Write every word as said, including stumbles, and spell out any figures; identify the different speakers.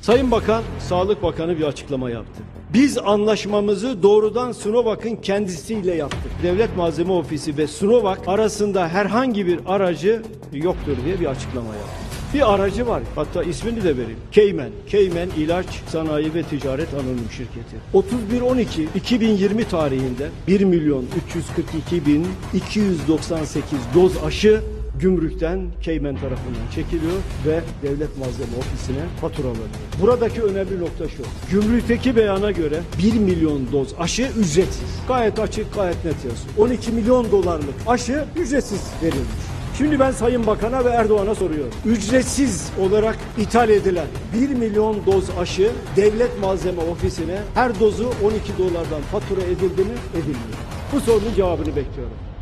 Speaker 1: Sayın Bakan, Sağlık Bakanı bir açıklama yaptı. Biz anlaşmamızı doğrudan Sinovac'ın kendisiyle yaptık. Devlet Malzeme Ofisi ve Sinovac arasında herhangi bir aracı yoktur diye bir açıklama yaptı. Bir aracı var, hatta ismini de vereyim. Cayman, Cayman İlaç Sanayi ve Ticaret Anonim Şirketi. otuz bir on iki iki bin yirmi tarihinde bir milyon üç yüz kırk iki bin iki yüz doksan sekiz doz aşı gümrükten Cayman tarafından çekiliyor ve Devlet Malzeme Ofisi'ne faturalanıyor. Buradaki önemli nokta şu. Gümrükteki beyana göre bir milyon doz aşı ücretsiz. Gayet açık, gayet net yazıyor. on iki milyon dolarlık aşı ücretsiz verilmiş. Şimdi ben Sayın Bakan'a ve Erdoğan'a soruyorum. Ücretsiz olarak ithal edilen bir milyon doz aşı Devlet Malzeme Ofisi'ne her dozu on iki dolardan fatura edildi mi? Edilmiyor. Bu sorunun cevabını bekliyorum.